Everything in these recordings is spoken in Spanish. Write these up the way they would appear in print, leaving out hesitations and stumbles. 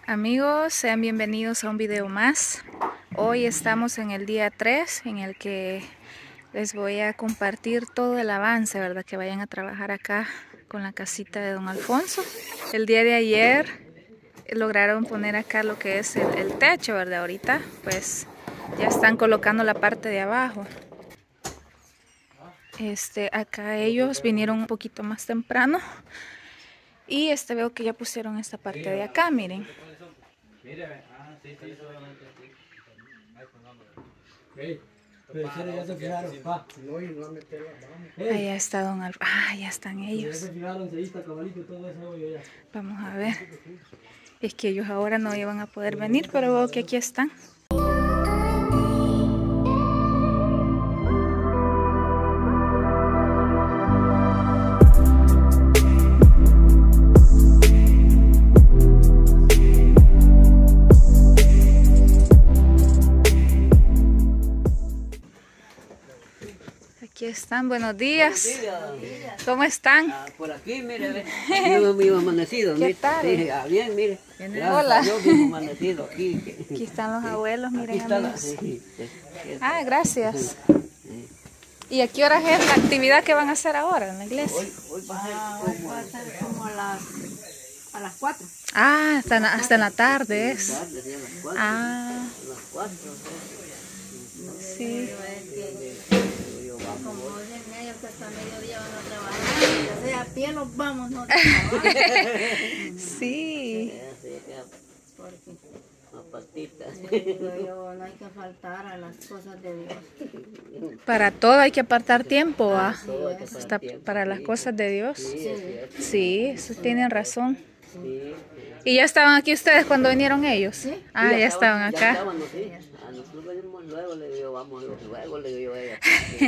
Amigos, sean bienvenidos a un video más. Hoy estamos en el día 3 en el que les voy a compartir todo el avance, ¿verdad? Que vayan a trabajar acá con la casita de don Alfonso. El día de ayer lograron poner acá lo que es el techo, ¿verdad? Ahorita pues ya están colocando la parte de abajo. Acá ellos vinieron un poquito más temprano y veo que ya pusieron esta parte de acá, miren. Allá está don Alfonso. Ah, ya están ellos. Vamos a ver. Es que ellos ahora no iban a poder venir, pero veo que aquí están. Aquí están, buenos días. ¿Cómo están? Por aquí, mire, vivo amanecido. ¿Qué tal? Sí, bien, mire. Hola. Yo vivo amanecido aquí. Aquí están los abuelos, miren, Aquí está amigos. sí. Ah, gracias. ¿Y a qué horas es la actividad que van a hacer ahora en la iglesia? Hoy va a ser como a las 4. Ah, hasta en la tarde es. tarde, sí, a las 4. Ah, A las 4. sí. Como es en medio que hasta mediodía van a trabajar, o sea, a pie nos vamos, no trabajar. Sí. Porque Las patitas. yo, no hay que faltar a las cosas de Dios. Para todo hay que apartar tiempo, ¿ah? Todo hay que Hasta pasar tiempo, para las sí. cosas de Dios. Sí, es cierto. Sí, eso tienen razón. Sí. ¿Y ya estaban aquí ustedes cuando vinieron ellos? Sí. Ah, ya estaban Ya acá. estaban, sí. A nosotros venimos luego, le digo, vamos luego, le digo a ella.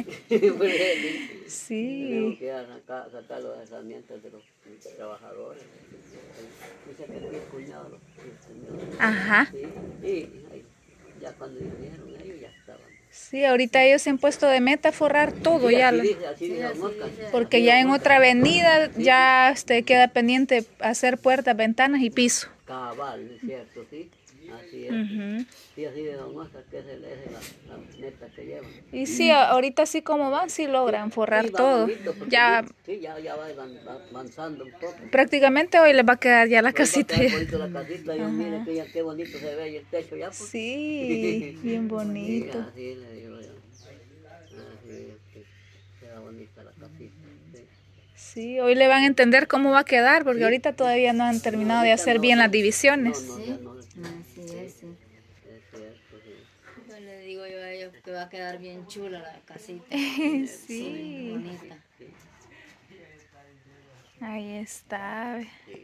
Sí. Tenemos que ir a sacar las herramientas de los trabajadores. Dice que aquí es cuñado los señores. Ajá. Sí, y ahí, ya cuando vinieron ellos ya estaban. Sí, ahorita ellos se han puesto de meta forrar todo Sí, ya. así dice don Oscar. Porque ya en otra avenida ya queda pendiente hacer puertas, ventanas y piso. Cabal, es cierto, sí. Así es. Ujú. Sí, así de don Oscar, que es la meta que llevan. Y sí, ahorita así como van, sí logran forrar Sí, va todo. bonito, porque Ya sí, ya va avanzando un poco. prácticamente hoy les va a quedar ya la Hoy va a casita. quedar Ya. bonito la casita, y mire que ya qué bonito se ve el techo ya. Pues. Sí, bien Sí, bonito. así le digo yo. Así que queda bonita la casita. Sí. Sí, hoy le van a entender cómo va a quedar, porque ahorita todavía no han terminado de hacer bien las divisiones. No, Sí. no, Así es, sí. es cierto, sí. Yo le digo yo a ellos que va a quedar bien chula la casita. Sí, Bonita. ahí está.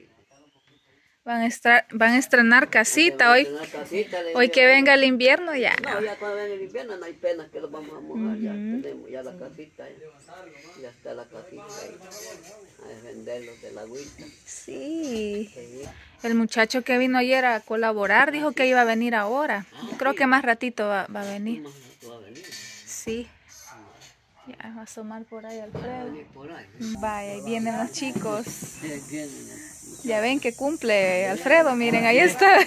Van a estrenar casita hoy. La casita, le Hoy digo, que venga el invierno ya. no, ya cuando venga el invierno no hay pena que lo vamos a mojar, ya tenemos ya la casita, ya está la casita ahí, a defenderlos de la agüita. Sí. Sí. El muchacho que vino ayer a colaborar dijo que iba a venir ahora. Creo que más ratito va a venir. Más rato va a venir. Sí. Ya va a asomar por ahí Alfredo. Venir por ahí. Vaya, ahí vienen los chicos. Vienen. Ya ven que cumple Alfredo, miren, ahí está.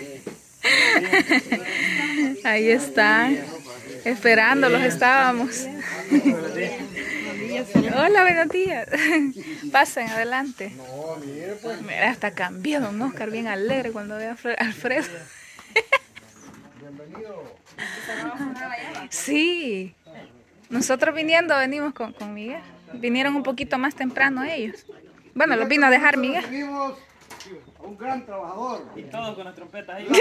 Ahí están. Esperándolos estábamos. Hola, buenos días. Pasen adelante. Mira, hasta cambió don Oscar, bien alegre cuando ve a Alfredo. Sí. Nosotros venimos con Miguel. Vinieron un poquito más temprano ellos. Bueno, los vino a dejar Miguel. Tenemos a un gran trabajador. Y todos con las trompetas ahí.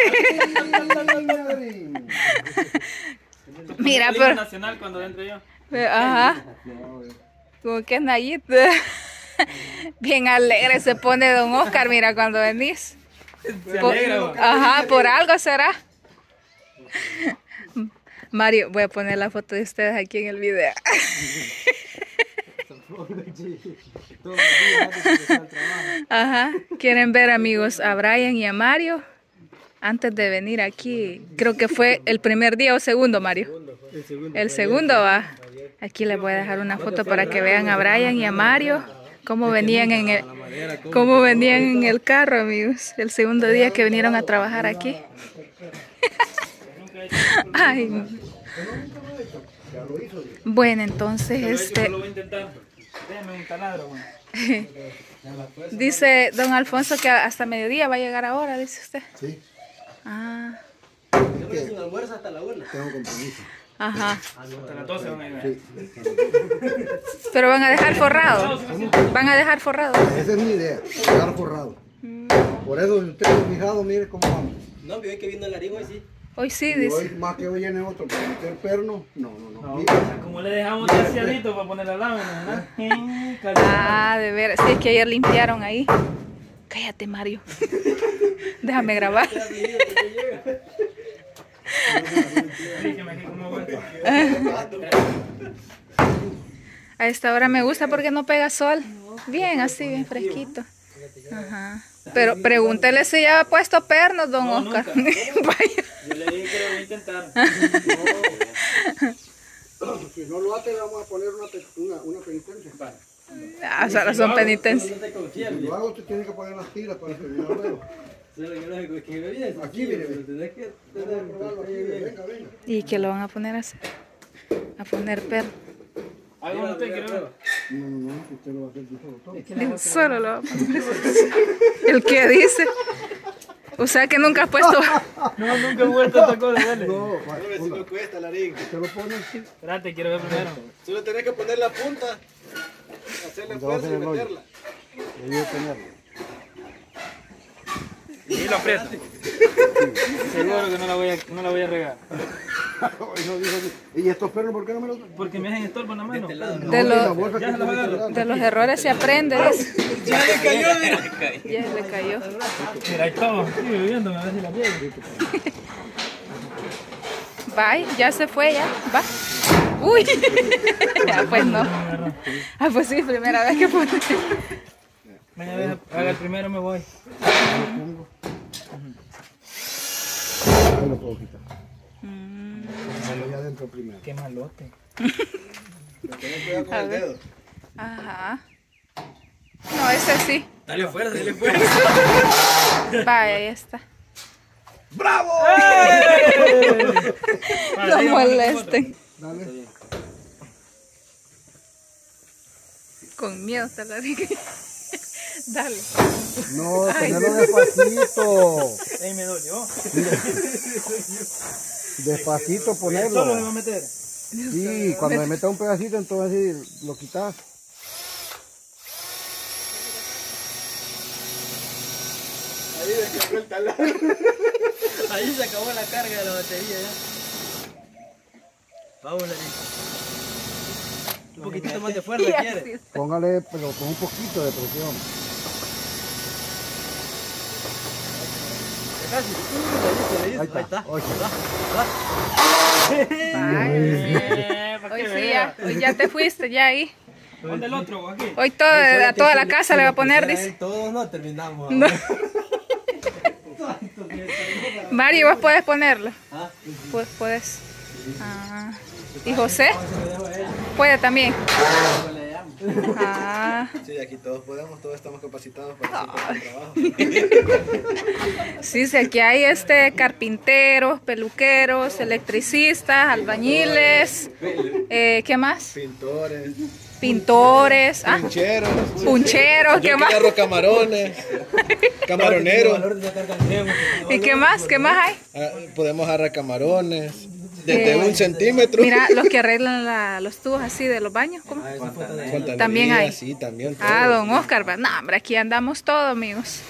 Mira, El himno pero... nacional cuando entre yo. Ajá. Como que es Nayit. Bien alegre se pone don Oscar, mira, cuando venís. Se alegra. Ajá, por algo será. Mario, voy a poner la foto de ustedes aquí en el video. Ajá. ¿Quieren ver, amigos, a Brian y a Mario? Antes de venir aquí, creo que fue el primer día o segundo, Mario. El segundo va. Aquí les voy a dejar una foto para que vean a Brian y a Mario cómo venían en el carro, amigos. El segundo día que vinieron a trabajar aquí. Ay. Bueno, entonces Lo voy a intentar. Déjame un taladro, güey. dice don Alfonso que hasta mediodía va a llegar ahora, dice usted. Sí. Ah, Tengo compromiso. ajá. Hasta las 12 van a llegar. Sí. Pero van a dejar forrado. Van a dejar forrado. Esa es mi idea, quedar forrado. Por eso, si usted se ha fijado, mire cómo vamos. No, vi que vino el Larín hoy sí. Hoy sí, Y hoy, dice. más que hoy viene otro para meter perno, no. Como le dejamos terciadito para poner la lámina, ¿verdad? Ah, de veras. Sí, es que ayer limpiaron ahí. Cállate, Mario. Déjame grabar. Dígame aquí cómo va. A esta hora me gusta porque no pega sol. Bien, así, bien fresquito. Ajá. Pero pregúntele si ya ha puesto pernos, don Oscar. Vaya. Yo le dije que lo voy a intentar. Si no lo hace, le vamos a poner una penitencia. Ah, solo son penitencias. Si lo hago, usted tiene que poner las pilas para terminar luego. Aquí, mire. Venga. ¿Y qué lo van a poner así? A poner perno. Hago usted, quiero ver. No, si usted lo va a hacer todo. Dijo, solo lo va a poner. ¿El qué dice? O sea que nunca has puesto. No, nunca he vuelto a esta cosa, dale. No, Si me cuesta, Larín. usted lo pone así. Espérate, quiero ver primero. Solo tenés que poner la punta, hacerle Cuando va a fuerza hacer y el hoyo. meterla. Debe tenerlo. Y lo aprieto. Seguro que no la voy a regar. ¿Y estos perros por qué no me los dan? Porque me hacen estorbo en la mano. De la los, bolsa que ya se los tiene que agarro. dar. de los errores se aprende, dice. Ya le cayó, mira. Ya se le cayó. Mira, ahí estamos. Sigue viviéndome a ver si la piego. Bye, ya se fue, ya. Va. Uy. Ya, pues no. Ah, pues sí, primera vez que pone. Venga, haga el primero, me voy. Ahí lo puedo quitar. Ahí adentro primero. Qué malote. Cuidado con el dedo. Ajá. No, ese sí. Dale fuerza, dale fuerza. Vaya, ahí está. ¡Bravo! No molesten. Dale. Con miedo está la rica. Dale. No, tenerlo despacito. Ahí me dolió. Despacito Solo me va a ponerlo. meter. Sí, cuando le metas un pedacito, entonces lo quitas. Ahí descargó el taladro. Ahí se acabó la carga de la batería ya. Vamos, Larín. Un poquitito más de fuerza, Y ¿quiere? así. Póngale, pero con un poquito de presión. Ahí está. Ahí está. Oye. Vaya, ¿Para hoy qué sí me ya, hoy ya te fuiste, ya ahí. ¿Dónde el otro? ¿O aquí? Hoy a toda la casa le va a poner, dice. Todos no terminamos. No. Mario, vos puedes ponerlo. Ah, Pues puedes. Ah. ¿Y José? Puede también. Ah. sí, aquí todos podemos, todos estamos capacitados para hacer el trabajo. Sí, sí, aquí hay carpinteros, peluqueros, electricistas, albañiles, ¿qué más? Pintores, Pintores, pincheros, puncheros, ¿qué más? camarones, camaroneros. ¿Y qué más? ¿Qué más hay? Podemos agarrar camarones desde 1 centímetro. Mira, los que arreglan los tubos así de los baños, ¿cómo? Fontanería, También hay. Sí, también. Ah, don Oscar, no, hombre, aquí andamos todos, amigos.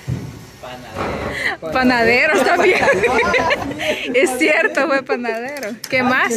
Panaderos también. Es cierto, fue panadero. ¿Qué más?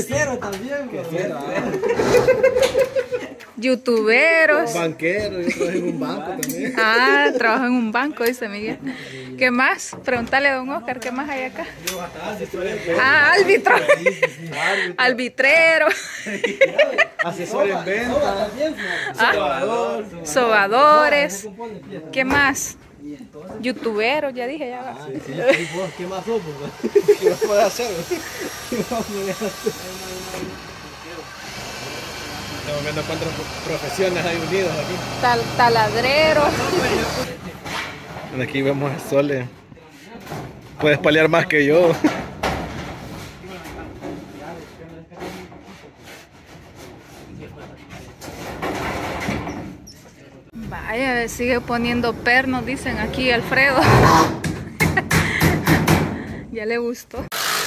Youtuberos. Banquero, yo trabajé en un banco también. Ah, trabajo en un banco, dice Miguel. ¿Qué más? Pregúntale a don Oscar, ¿qué más hay acá? Ah, árbitro. Albitrero. Asesor en venta. Ah, sobadores. ¿Qué más? Youtuberos, ya dije, ya va. ¿Qué más somos? ¿Qué más puede hacer? Estamos viendo cuántas profesiones hay unidas aquí. Taladrero. Aquí vemos a Sole. Puedes paliar más que yo. Vaya, sigue poniendo pernos, dicen aquí Alfredo. Ya le gustó.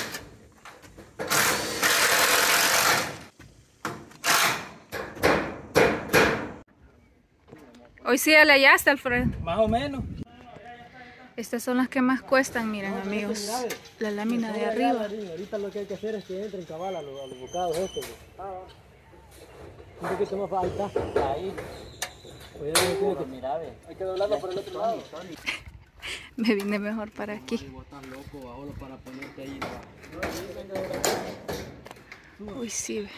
Hoy sí ya le hallaste, Alfredo. Más o menos. Estas son las que más cuestan, miren amigos. La lámina de arriba. Ahorita lo que hay que hacer es que entren cabal a los bocados estos. Un poquito más falta. Ahí. Mira, hay que doblarlo por el otro lado. Me vine mejor para aquí. Uy, sí. Ve.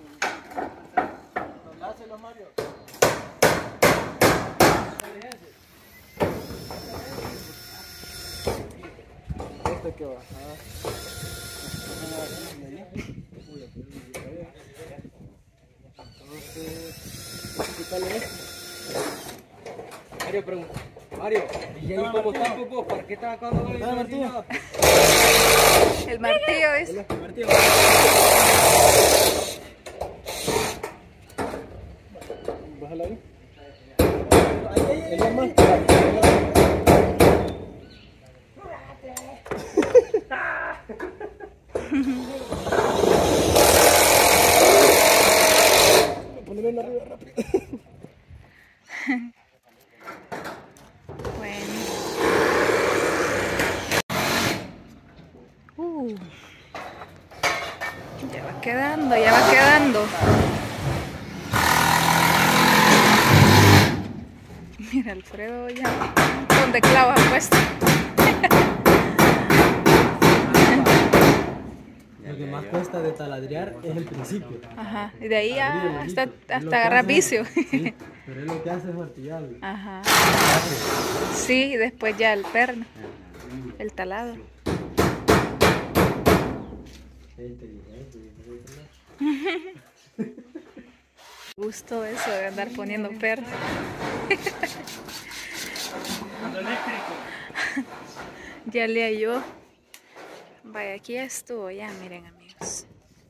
Este que va. Mario pregunta. Mario, ¿y ahí cómo está Popo? ¿Para qué estás acabando con el martillo? El martillo es. El martillo. Bájala ahí. Ahí más. Ponle una arriba rápido. Bueno. Ya va quedando, ya va quedando. Mira, Alfredo ya un montón de clavos ha puesto. Lo que más cuesta de taladrear es el principio. Ajá, y de ahí ya hasta agarrar vicio. Sí, pero es lo que hace es martillar. Ajá. Sí, y después ya el perno, el talado. Gusto eso de andar poniendo perno. Ya le halló. Vaya, aquí ya estuvo, ya miren amigos.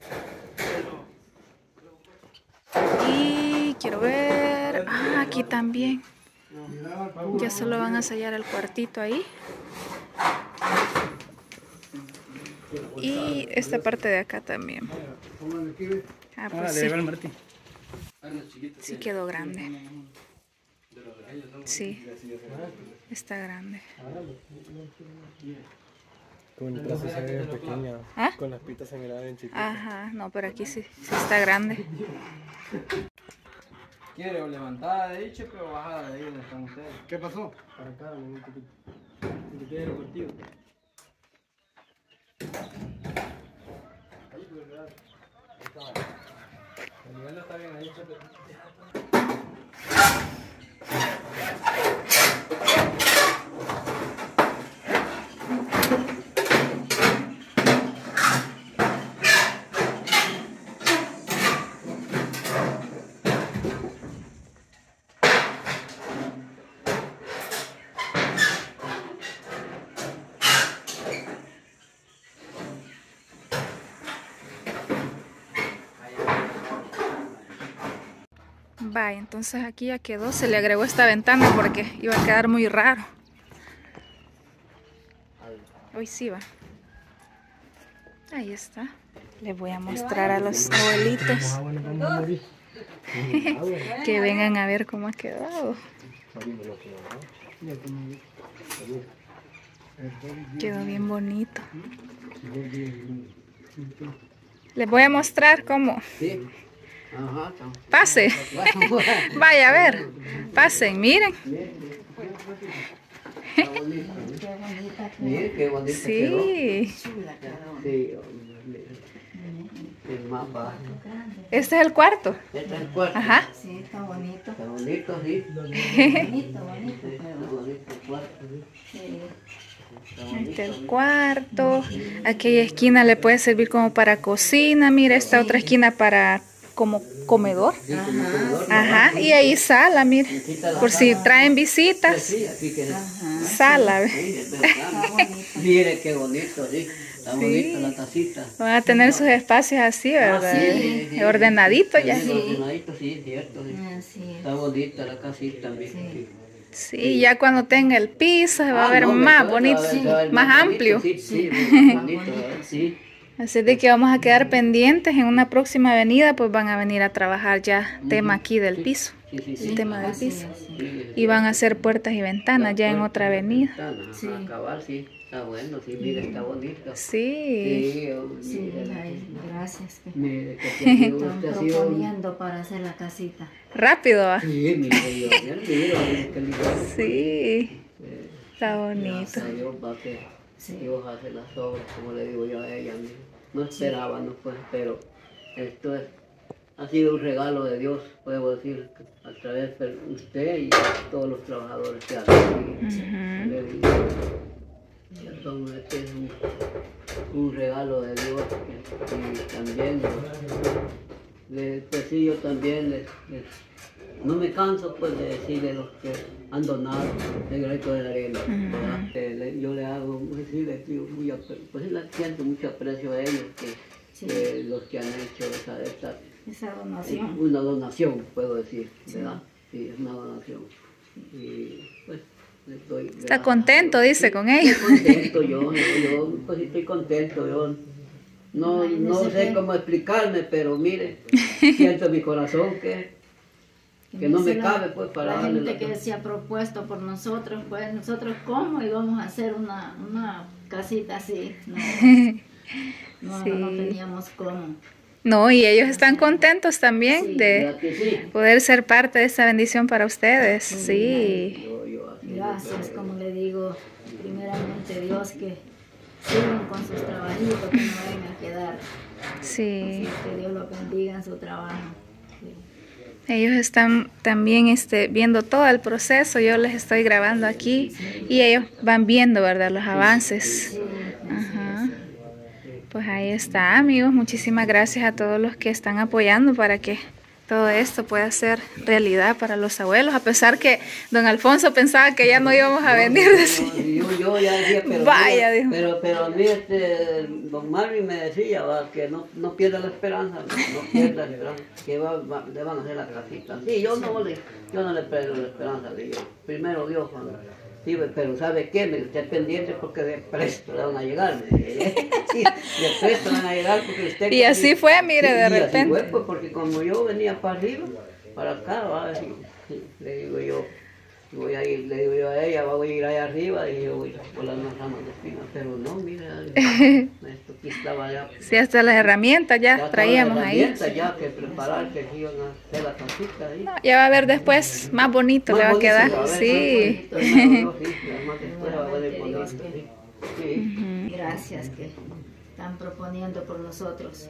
Y quiero ver, aquí también. Ya solo van a sellar el cuartito ahí. Y esta parte de acá también. Ah, pues sí. Sí quedó grande. Sí, está grande. Con el brazo se ve pequeña. ¿Ah? Con las pitas se miraban en chiquitas. Ajá, no, pero aquí sí está grande. Quiere o levantada de dicho, pero bajada de ahí donde están ustedes. ¿Qué pasó? Para acá, un poquito. Un poquito de repartido. El nivel no está bien ahí. Vaya, entonces aquí ya quedó, se le agregó esta ventana porque iba a quedar muy raro. Hoy sí va. Ahí está. Les voy a mostrar a los abuelitos que vengan a ver cómo ha quedado. Quedó bien bonito. Les voy a mostrar cómo. Sí. Ajá. Pase. Vaya a ver. Pasen, miren. Está bonita. Mira qué bonita quedó. Sí. Sí, mira. El mapa. Este es el cuarto. Este es el cuarto. Ajá. Sí, está bonito. Está bonito, sí. Bonito, bonito, Está pero bonito el cuarto, sí. sí. Este es el cuarto. Aquella esquina le puede servir como para cocina. Mira, esta otra esquina para como comedor. Sí, como comedor. Ajá, y ahí sala, mire. Por si traen visitas, Sí, aquí que sala. ¿ve? sí, es verdad. Mire qué bonito, sí. Está bonita la casita. Van a tener sus espacios así, ¿verdad? sí. Ordenaditos ya. Sí, ordenadito, sí, cierto. Sí. Así es. Está bonita la casita también. Sí. Sí, ya cuando tenga el piso se va a ver no, más mejor, bonito, se va a ver más bonito, amplio. Sí, sí, más bonito, ¿verdad? Sí. Así de que vamos a quedar pendientes en una próxima avenida, pues van a venir a trabajar ya tema aquí del piso, Sí, sí, el sí. tema del piso. Sí, Y van a hacer puertas y ventanas ya en otra avenida. Sí. Acabar, sí. Está bueno, sí, mire, está bonito. Sí, Sí, Sí, ay, gracias que mire, que usted están ha sido... proponiendo para hacer la casita. rápido va. Sí, mire, yo mire, qué lindo. Sí, está bonito. Gracias a Dios va que Dios hace las obras, como le digo yo a ella. Mire. No esperaba, no pues, pero esto ha sido un regalo de Dios, puedo decir, a través de usted y todos los trabajadores que hacen. Le digo, este es un regalo de Dios y también, pues sí, yo también no me canso pues de decirle a los que han donado el granito de arena, ¿verdad? Yo le hago, pues sí, les digo, pues le siento mucho aprecio a ellos, que los que han hecho Esa donación. una donación, puedo decir, ¿verdad? Sí, es una donación. Y pues les doy Está gracias. contento, dice, con ellos. Estoy contento, yo pues estoy contento, yo no sé cómo explicarme, pero mire, siento en mi corazón que no me cabe pues para la darle gente que se ha propuesto por nosotros, pues nosotros cómo íbamos a hacer una casita así, no teníamos cómo. No, y ellos están contentos también Sí, de ¿verdad que sí? poder ser parte de esta bendición para ustedes. Sí, Yo así, Gracias, como le digo, primeramente Dios que sigan con sus trabajitos, que no vayan a quedar. sí. Que Dios los bendiga en su trabajo. Sí. Ellos están también viendo todo el proceso, yo les estoy grabando aquí y ellos van viendo, ¿verdad? Los avances. Ajá. Pues ahí está, amigos. Muchísimas gracias a todos los que están apoyando para que todo esto pueda ser realidad para los abuelos, a pesar que don Alfonso pensaba que ya no íbamos a venir. yo ya decía, pero Vaya, dijo. pero a mí don Marvin me decía que no pierda la esperanza, no pierda la esperanza, que le van a hacer la casita. Sí, yo no le pierdo la esperanza, le digo, primero Dios, sí, pero ¿sabe qué? Me esté pendiente porque de presto le van a llegar. Sí, de presto le van a llegar porque usted... Y así fue, mire, de y así repente. fue, pues, porque como yo venía para arriba, para acá, le digo yo, voy a ir, le digo yo a ella, voy a ir allá arriba y yo voy a volar unas ramas de espina, pero no, mira, esto aquí estaba ya. Sí, hasta las herramientas ya traíamos ahí. Ya que preparar, que iban a hacer la casita ahí. No, ya va a ver después más bonito, le va a quedar. Sí. Gracias que están proponiendo por nosotros.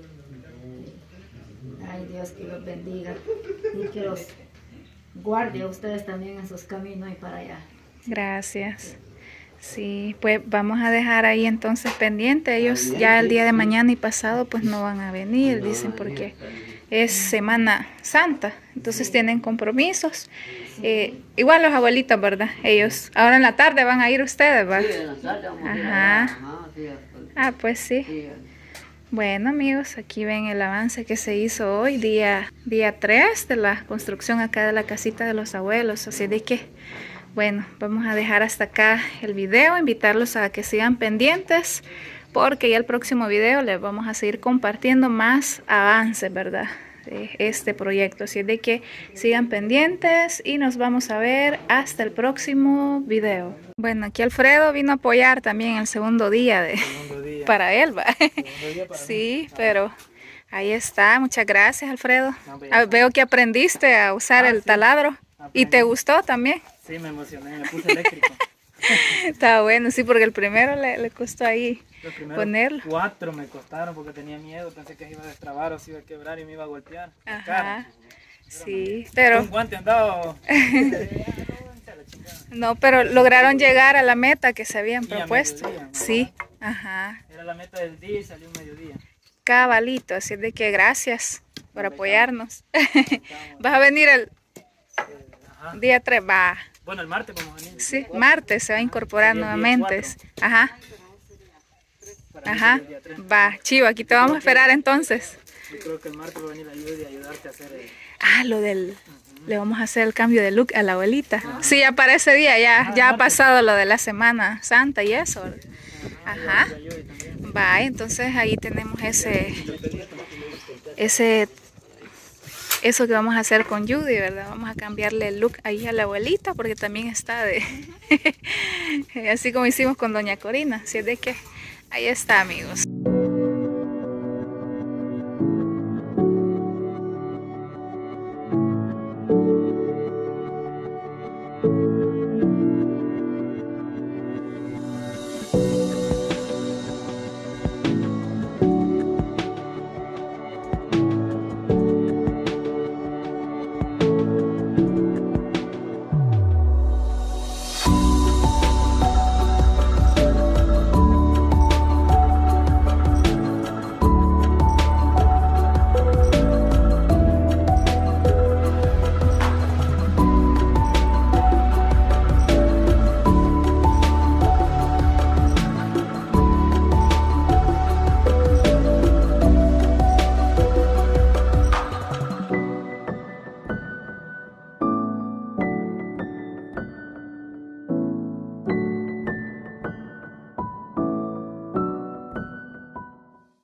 Ay, Dios que los bendiga y que los guarde a ustedes también en sus caminos y para allá. Gracias. Sí, pues vamos a dejar ahí entonces pendiente. Ellos ya el día de mañana y pasado pues no van a venir, dicen, porque es Semana Santa, entonces tienen compromisos. Igual los abuelitos, ¿verdad? Ellos ahora en la tarde van a ir ustedes, ¿va? Sí, en la tarde vamos a ir Ajá. allá. Ajá, sí, Ah, pues sí. sí. Bueno, amigos, aquí ven el avance que se hizo hoy, día 3 de la construcción acá de la casita de los abuelos. Así de que, bueno, vamos a dejar hasta acá el video, invitarlos a que sigan pendientes, porque ya el próximo video les vamos a seguir compartiendo más avances, ¿verdad? De este proyecto. Así de que sigan pendientes y nos vamos a ver hasta el próximo video. Bueno, aquí Alfredo vino a apoyar también el segundo día para él, ¿va? Sí, pero ahí está. Muchas gracias, Alfredo. Veo que aprendiste a usar el taladro. ¿Y te gustó también? Sí, me emocioné, me puse eléctrico. Está bueno, sí, porque el primero le costó ahí Los primeros ponerlo. 4 me costaron porque tenía miedo, pensé que se iba a destrabar o se iba a quebrar y me iba a golpear. Ajá, sí, pero Un guante andaba. no, pero lograron llegar a la meta que se habían Y a propuesto. mediodía, ¿no? Sí, ajá. Era la meta del día y salió un mediodía. Cabalito, así es de que gracias por apoyarnos. ¿Vas a venir el día 3? Va. Bueno, el martes vamos a venir. Sí, martes se va a incorporar nuevamente. Ajá. Ajá. Va, chivo, aquí te vamos a esperar entonces. Yo creo que el martes va a venir la ayuda y ayudarte a hacer el... Ah, lo del... Le vamos a hacer el cambio de look a la abuelita. Sí, ya para ese día, ya ha pasado lo de la Semana Santa y eso. Ajá. Va, entonces ahí tenemos eso que vamos a hacer con Judy, ¿verdad? Vamos a cambiarle el look ahí a la abuelita porque también está de... así como hicimos con doña Corina. Así es de que ahí está, amigos.